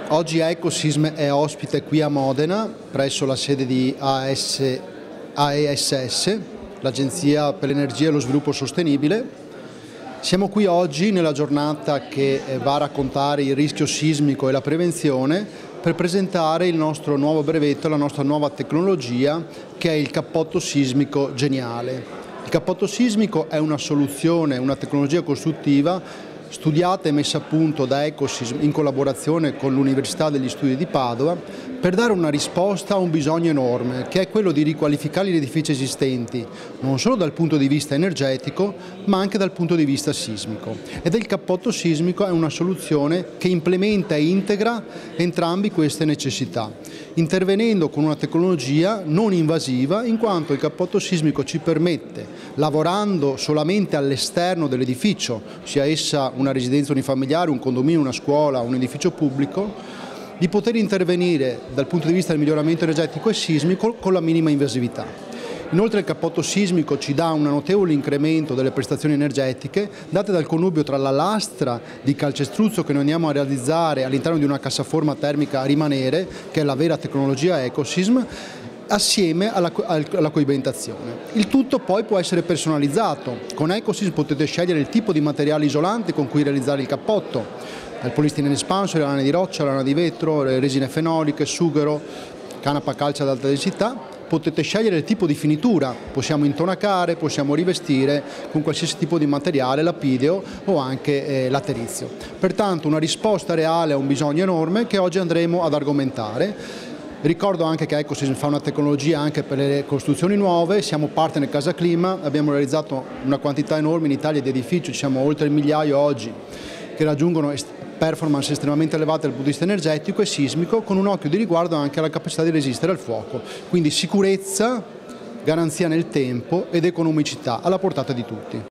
Oggi Ecosysm è ospite qui a Modena, presso la sede di AESS, l'Agenzia per l'Energia e lo Sviluppo Sostenibile. Siamo qui oggi nella giornata che va a raccontare il rischio sismico e la prevenzione per presentare il nostro nuovo brevetto, la nostra nuova tecnologia che è il cappotto sismico geniale. Il cappotto sismico è una soluzione, una tecnologia costruttiva studiata e messa a punto da Ecosysm in collaborazione con l'Università degli Studi di Padova per dare una risposta a un bisogno enorme, che è quello di riqualificare gli edifici esistenti, non solo dal punto di vista energetico, ma anche dal punto di vista sismico. Ed il cappotto sismico è una soluzione che implementa e integra entrambi queste necessità, intervenendo con una tecnologia non invasiva, in quanto il cappotto sismico ci permette, lavorando solamente all'esterno dell'edificio, sia essa una residenza unifamiliare, un condominio, una scuola, un edificio pubblico, di poter intervenire dal punto di vista del miglioramento energetico e sismico con la minima invasività. Inoltre il cappotto sismico ci dà un notevole incremento delle prestazioni energetiche date dal connubio tra la lastra di calcestruzzo che noi andiamo a realizzare all'interno di una cassaforma termica a rimanere, che è la vera tecnologia Ecosysm, assieme alla coibentazione. Il tutto poi può essere personalizzato. Con Ecosysm potete scegliere il tipo di materiale isolante con cui realizzare il cappotto, dal polistirene espanso, la lana di roccia, la lana di vetro, le resine fenoliche, sughero, canapa calce ad alta densità. Potete scegliere il tipo di finitura, possiamo intonacare, possiamo rivestire con qualsiasi tipo di materiale, lapideo o anche laterizio. Pertanto una risposta reale a un bisogno enorme che oggi andremo ad argomentare. Ricordo anche che Ecosysm fa una tecnologia anche per le costruzioni nuove, siamo partner Casa Clima, abbiamo realizzato una quantità enorme in Italia di edifici, siamo oltre il migliaio oggi, che raggiungono performance estremamente elevate dal punto di vista energetico e sismico, con un occhio di riguardo anche alla capacità di resistere al fuoco. Quindi sicurezza, garanzia nel tempo ed economicità alla portata di tutti.